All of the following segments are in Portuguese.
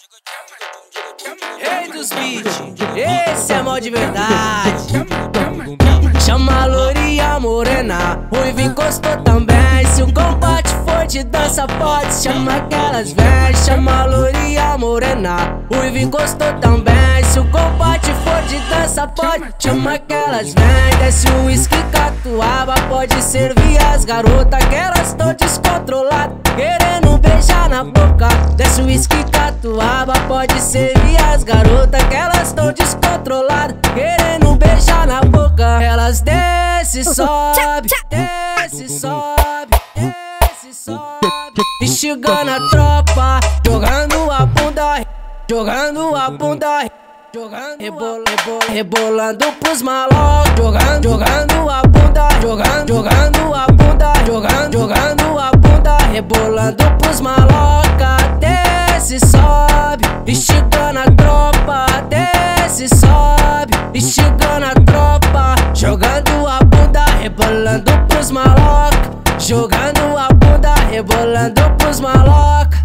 Rei dos beats, esse é mal de verdade. Chama a lourinha morena, ruiva encostou também. Se o combate for de dança pode, chama aquelas vem. Chama a lourinha morena, ruiva encostou também. Se o combate for de dança pode, chama aquelas vem. Desce o uísque catuaba, pode servir as garotas que elas tão descontroladas, querendo beijar na boca. Desce o uísque catuaba, pode servir as garotas que elas tão descontroladas, querendo beijar na boca. Elas desce, sobe, desce, sobe, desce, sobe, instigando a tropa, jogando a bunda, jogando a bunda, jogando, rebolando pros malocos, jogando a bunda, jogando a bunda, jogando a bunda, rebolando pros maloca. Desce, sobe, instigando a tropa, desce, sobe, instigando a tropa, jogando a bunda, rebolando pros maloca, jogando a bunda, rebolando pros maloca.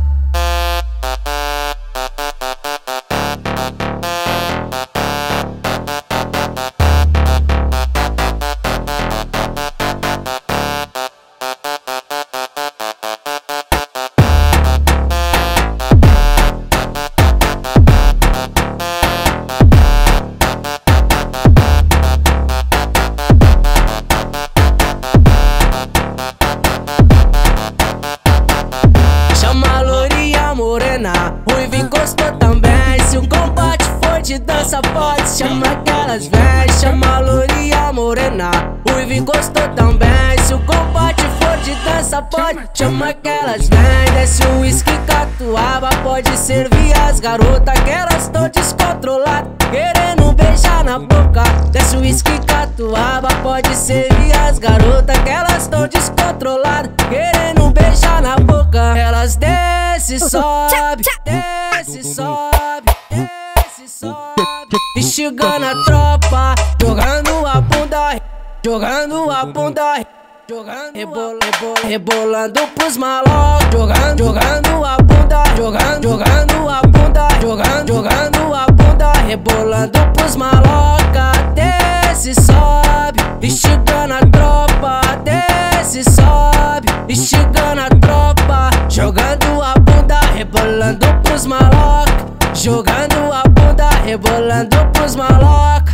Ruiva encostou também. Se o combate for de dança pode, chama aquelas vem. Chama a lourinha morena, ruiva encostou também. Se o combate for de dança pode, chama aquelas vem. Desce o uísque catuaba, pode servir as garotas que elas tão descontroladas, querendo beijar na boca. Desce o uísque catuaba, pode servir as garotas que elas tão descontroladas, querendo beijar na boca. Elas desce, sobe, desce, sobe, desce, sobe, instigando a tropa, jogando a bunda, jogando a bunda, jogando, rebolando pros malocos, jogando a bunda, jogando a bunda, jogando a bunda, rebolando pros maloca. Desce, sobe, instigando a tropa, desce, sobe, instigando a tropa, jogando a bunda, rebolando pros maloca, jogando a bunda, rebolando pros maloca.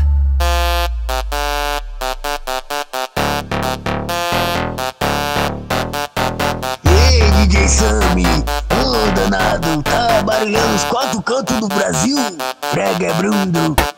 Ei, DJ Sammy, ô danado, tá barulhando os quatro cantos do Brasil? Prega é Bruno.